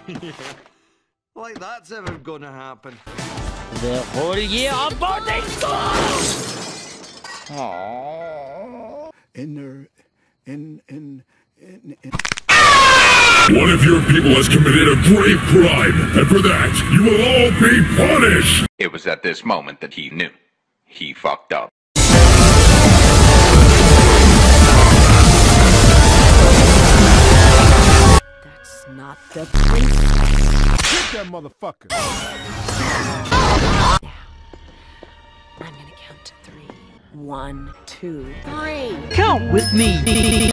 Like that's ever gonna happen. The whole year of boarding school! Aww. One of your people has committed a grave crime, and for that, you will all be punished! It was at this moment that he knew. He fucked up. That's not the prince. Hit that motherfucker! Now, I'm gonna count to 3. 1, 2, 3. Count with me!